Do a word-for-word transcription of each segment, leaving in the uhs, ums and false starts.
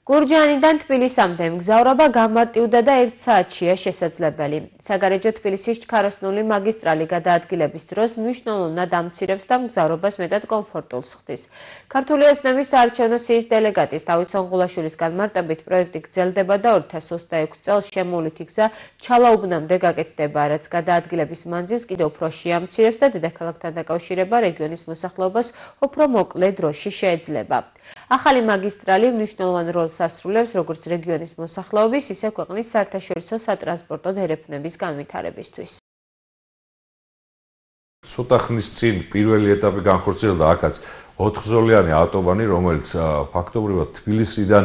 გურჯაანიდან თბილისამდე მგზავრობა გამარტივდა და ერთ საათშია შესაძლებელი. საგარეჯო თბილისის ჩქაროსნული მაგისტრალი გადაადგილების დროს მნიშვნელოვნად ამცირებს და მგზავრობას მეტად კომფორტულს ხდის. ქართული ოცნების საარჩევნო სიის დელეგატის დავით სონღულაშვილის განმარტებით პროექტი გრძელდება და ორი ათას ოცდაექვსი წელს შემოვლითი გზა ჩალაუბნამდე გაკეთდება, რაც გადაადგილების მანძილს კიდევ უფრო შეამცირებს და დედაქალაქთან დაკავშირება რეგიონის მოსახლეობას უფრო მოკლე დროში შეეძლება. ახალი მაგისტრალი მნიშვნელოვან როლს ასრულებს როგორც რეგიონის მოსახლეობის, ისე ქვეყნის საერთაშორისო სატრანსპორტო ერეფნების განვითარებისთვის. ცოტა ხნის წინ პირველი ეტაპი განხორციელდა აქაც ოთხზოლიანი ავტობანი, რომელიც ფაქტობრივად თბილისიდან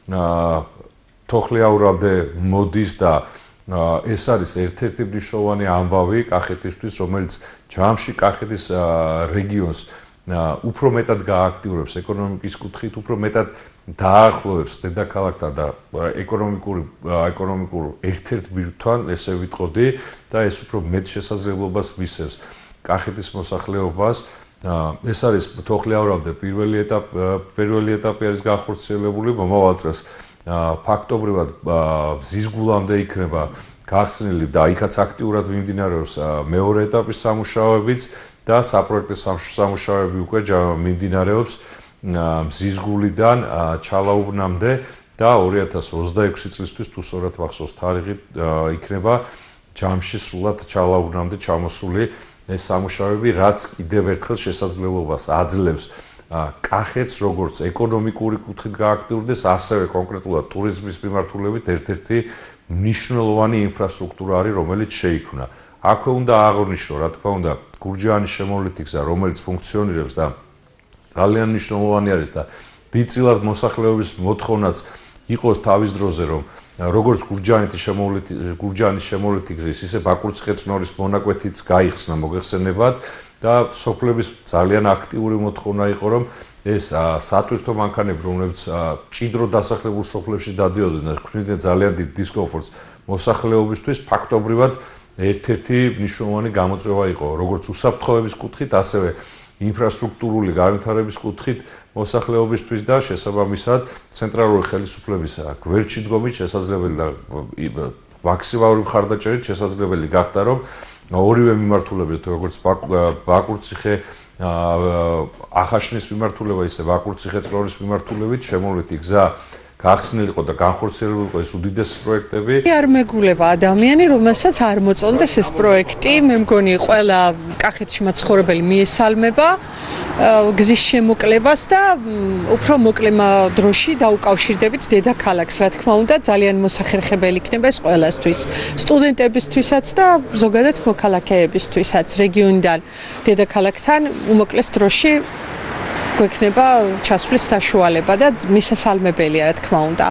თოხლიაურამდე მოდის და ეს არის ერთ-ერთი მნიშვნელოვანი ამბავი კახეთისთვის, რომელიც ჯამში კახეთის რეგიონს უფრო მეტად გააქტიურებს ეკონომიკის კუთხით, უფრო მეტად დაახლოებს დედაქალაქთან და ეკონომიკური ეკონომიკურ ერთ-ერთ ბირთვთან, ესე ვიტყოდი, და ეს უფრო მეტ შესაძლებლობას მისცემს კახეთის მოსახლეობას. ეს არის თოხლიაურამდე პირველი ეტაპი, პირველი ეტაპი არის განხორციელებული, მომავალ წელს ფაქტობრივად მზისგულამდე იქნება გახსნილი და იქაც აქტიურად მიმდინარეობს მეორე ეტაპის სამუშაოებიც და საპროექტო სამუშაოები უკვე მიმდინარეობს მზისგულიდან ჩალაუბნამდე და ორი ათას ოცდაექვსი წლისთვის თუ სწორად მახსოვს თარიღი იქნება ჯამში სრულად ჩალაუბნამდე ჩამოსული ეს სამუშაოები, რაც კიდევ ერთხელ შესაძლებლობას აძლევს კახეთს როგორც ეკონომიკური კუთხით გააქტიურდეს, ასევე კონკრეტულად ტურიზმის მიმართულებით ერთ-ერთი მნიშვნელოვანი ინფრასტრუქტურა არის, რომელიც შეიქმნა. აქვე უნდა აღნიშნო, რა თქმა უნდა, გურჯაანის შემოვლითი გზა, რომელიც ფუნქციონირებს და ძალიან მნიშვნელოვანი არის და დიდწილად მოსახლეობის მოთხოვნაც იყოს თავის დროზე, რომ როგორც გურჯაანის შემოვლითი გურჯაანის შემოვლითი გზის, ისე ბაკურციხე-წნორის მონაკვეთიც გაიხსნა მოგეხსენებათ და სოფლების ძალიან აქტიური მოთხოვნა იყო, რომ ეს სატვირთო მანქანები, რომლებიც მჭიდრო დასახლებულ სოფლებში დადიოდნენ და ქმნიდნენ ძალიან დიდ დისკომფორტს მოსახლეობისთვის, ფაქტობრივად ერთ-ერთი მნიშვნელოვანი გამოწვევა იყო, როგორც უსაფრთხოების კუთხით, ასევე ინფრასტრუქტურული განვითარების კუთხით მოსახლეობისთვის და შესაბამისად ცენტრალური ხელისუფლების გვერდში დგომით შესაძლებელი და მაქსიმალური მხარდაჭერით შესაძლებელი გახდა, რომ ორივე მიმართულებით, როგორც ბაკურციხე ახაშნის მიმართულება, ისე ბაკურციხე-წნორის მიმართულებით შემოვლითი გზა გახსნილიყო და განხორციელებულიყო ეს უდიდესი პროექტები. არ მეგულება ადამიანი, რომელსაც არ მოწონდეს ეს პროექტი, მე მგონი ყველა კახეთში მაცხოვრებელი მიესალმება გზის შემოკლებას და უფრო მოკლე დროში დაუკავშირდებით დედაქალაქს, რა თქმა უნდა, ძალიან მოსახერხებელი იქნება ეს ყველასთვის, სტუდენტებისთვისაც და ზოგადად მოქალაქეებისთვისაც რეგიონიდან დედაქალაქთან უმოკლეს დროში გვექნება ჩასვლის საშუალება და მისასალმებელია, რა თქმა უნდა.